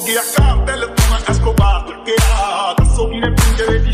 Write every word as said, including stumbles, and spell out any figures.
ਗਿਆ ਕਾਰਟਲ ਤੋਂ ਮੈਂ ਐਸਕੋਬਾਰ ਲੱਗਿਆ ਦੱਸੋ ਕਿਨੇ ਪਿੰਜਰੇ ਦੀ